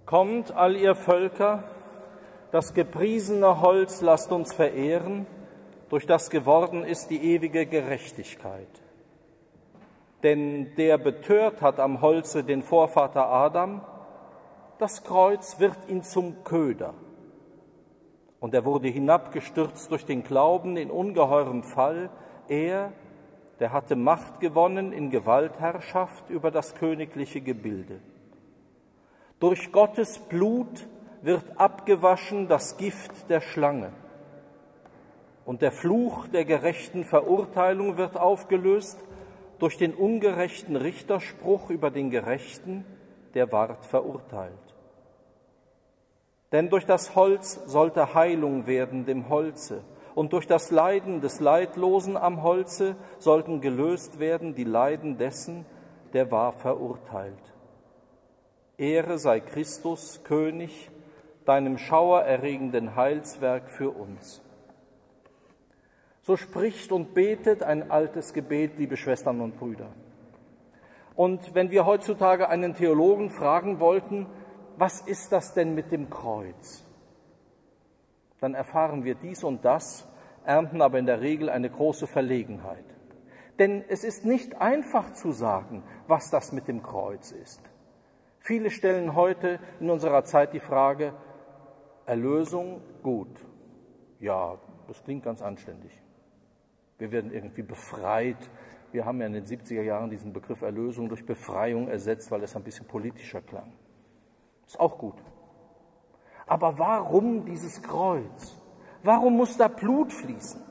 Kommt, all ihr Völker, das gepriesene Holz lasst uns verehren, durch das geworden ist die ewige Gerechtigkeit. Denn der betört hat am Holze den Vorvater Adam, das Kreuz wird ihn zum Köder. Und er wurde hinabgestürzt durch den Glauben in ungeheurem Fall. Er, der hatte Macht gewonnen in Gewaltherrschaft über das königliche Gebilde. Durch Gottes Blut wird abgewaschen das Gift der Schlange. Und der Fluch der gerechten Verurteilung wird aufgelöst durch den ungerechten Richterspruch über den Gerechten, der ward verurteilt. Denn durch das Holz sollte Heilung werden dem Holze, und durch das Leiden des Leidlosen am Holze sollten gelöst werden die Leiden dessen, der war verurteilt. Ehre sei Christus, König, deinem schauererregenden Heilswerk für uns. So spricht und betet ein altes Gebet, liebe Schwestern und Brüder. Und wenn wir heutzutage einen Theologen fragen wollten, was ist das denn mit dem Kreuz? Dann erfahren wir dies und das, ernten aber in der Regel eine große Verlegenheit. Denn es ist nicht einfach zu sagen, was das mit dem Kreuz ist. Viele stellen heute in unserer Zeit die Frage, Erlösung, gut. Ja, das klingt ganz anständig. Wir werden irgendwie befreit. Wir haben ja in den 70er Jahren diesen Begriff Erlösung durch Befreiung ersetzt, weil es ein bisschen politischer klang. Ist auch gut. Aber warum dieses Kreuz? Warum muss da Blut fließen?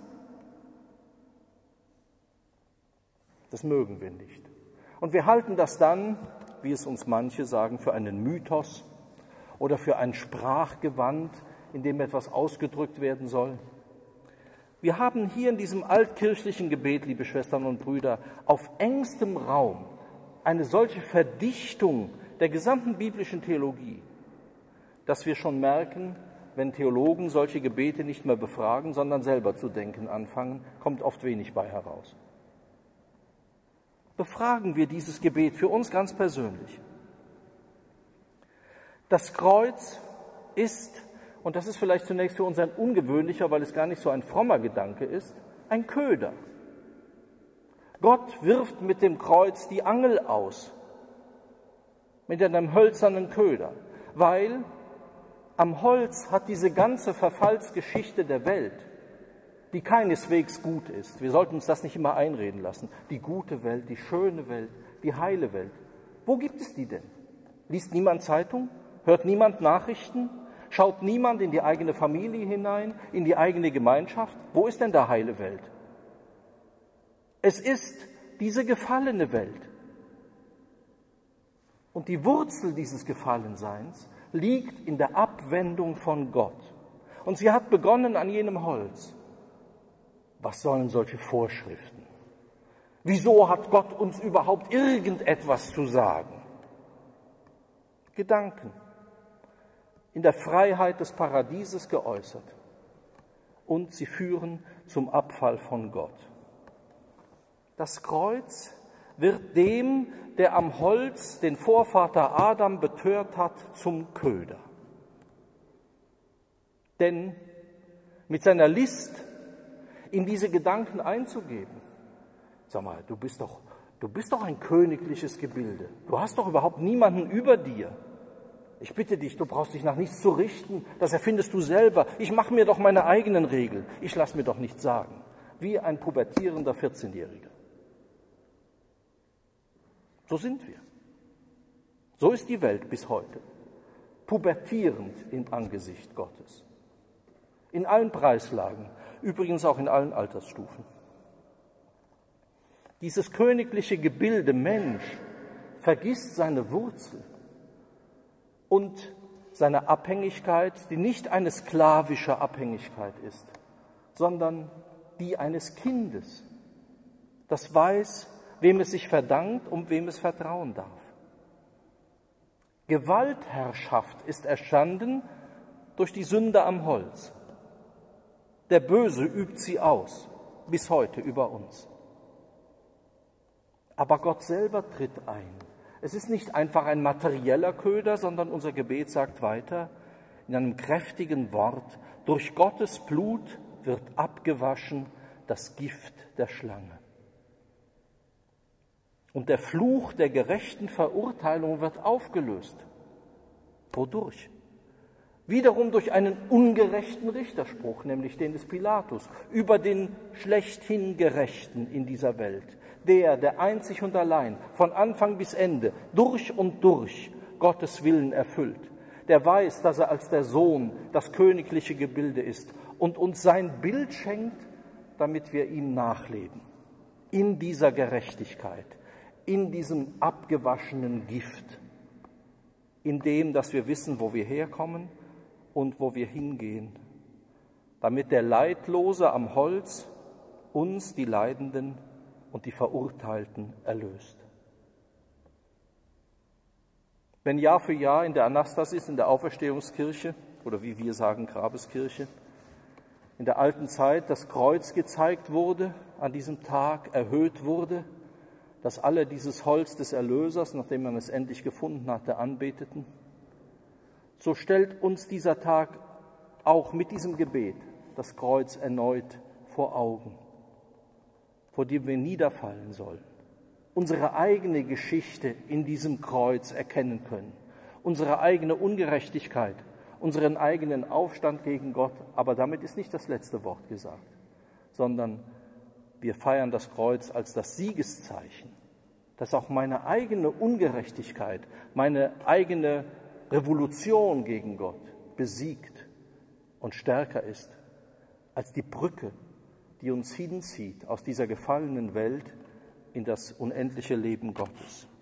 Das mögen wir nicht. Und wir halten das dann, wie es uns manche sagen, für einen Mythos oder für ein Sprachgewand, in dem etwas ausgedrückt werden soll. Wir haben hier in diesem altkirchlichen Gebet, liebe Schwestern und Brüder, auf engstem Raum eine solche Verdichtung der gesamten biblischen Theologie, dass wir schon merken, wenn Theologen solche Gebete nicht mehr befragen, sondern selber zu denken anfangen, kommt oft wenig bei heraus. Befragen wir dieses Gebet für uns ganz persönlich. Das Kreuz ist, und das ist vielleicht zunächst für uns ein ungewöhnlicher, weil es gar nicht so ein frommer Gedanke ist, ein Köder. Gott wirft mit dem Kreuz die Angel aus, mit einem hölzernen Köder, weil am Holz hat diese ganze Verfallsgeschichte der Welt, die keineswegs gut ist. Wir sollten uns das nicht immer einreden lassen. Die gute Welt, die schöne Welt, die heile Welt. Wo gibt es die denn? Liest niemand Zeitung? Hört niemand Nachrichten? Schaut niemand in die eigene Familie hinein, in die eigene Gemeinschaft? Wo ist denn da heile Welt? Es ist diese gefallene Welt. Und die Wurzel dieses Gefallenseins liegt in der Abwendung von Gott. Und sie hat begonnen an jenem Holz. Was sollen solche Vorschriften? Wieso hat Gott uns überhaupt irgendetwas zu sagen? Gedanken, in der Freiheit des Paradieses geäußert. Und sie führen zum Abfall von Gott. Das Kreuz wird dem, der am Holz den Vorvater Adam betört hat, zum Köder. Denn mit seiner List in diese Gedanken einzugeben, sag mal, du bist doch ein königliches Gebilde. Du hast doch überhaupt niemanden über dir. Ich bitte dich, du brauchst dich nach nichts zu richten, das erfindest du selber. Ich mache mir doch meine eigenen Regeln. Ich lasse mir doch nichts sagen. Wie ein pubertierender 14-Jähriger. So sind wir. So ist die Welt bis heute. Pubertierend im Angesicht Gottes. In allen Preislagen, übrigens auch in allen Altersstufen. Dieses königliche Gebilde Mensch vergisst seine Wurzel und seine Abhängigkeit, die nicht eine sklavische Abhängigkeit ist, sondern die eines Kindes, das weiß, wem es sich verdankt und wem es vertrauen darf. Gewaltherrschaft ist erstanden durch die Sünde am Holz. Der Böse übt sie aus, bis heute über uns. Aber Gott selber tritt ein. Es ist nicht einfach ein materieller Köder, sondern unser Gebet sagt weiter in einem kräftigen Wort: Durch Gottes Blut wird abgewaschen das Gift der Schlange. Und der Fluch der gerechten Verurteilung wird aufgelöst. Wodurch? Wiederum durch einen ungerechten Richterspruch, nämlich den des Pilatus, über den schlechthin Gerechten in dieser Welt. Der einzig und allein, von Anfang bis Ende, durch und durch Gottes Willen erfüllt. Der weiß, dass er als der Sohn das königliche Gebilde ist und uns sein Bild schenkt, damit wir ihm nachleben. In dieser Gerechtigkeit, in diesem abgewaschenen Gift, in dem, dass wir wissen, wo wir herkommen und wo wir hingehen, damit der Leidlose am Holz uns, die Leidenden und die Verurteilten, erlöst. Wenn Jahr für Jahr in der Anastasis, in der Auferstehungskirche, oder wie wir sagen, Grabeskirche, in der alten Zeit das Kreuz gezeigt wurde, an diesem Tag erhöht wurde, dass alle dieses Holz des Erlösers, nachdem man es endlich gefunden hatte, anbeteten, so stellt uns dieser Tag auch mit diesem Gebet das Kreuz erneut vor Augen, vor dem wir niederfallen sollen, unsere eigene Geschichte in diesem Kreuz erkennen können, unsere eigene Ungerechtigkeit, unseren eigenen Aufstand gegen Gott, aber damit ist nicht das letzte Wort gesagt, sondern wir feiern das Kreuz als das Siegeszeichen, dass auch meine eigene Ungerechtigkeit, meine eigene Revolution gegen Gott besiegt und stärker ist als die Brücke, die uns hinzieht aus dieser gefallenen Welt in das unendliche Leben Gottes.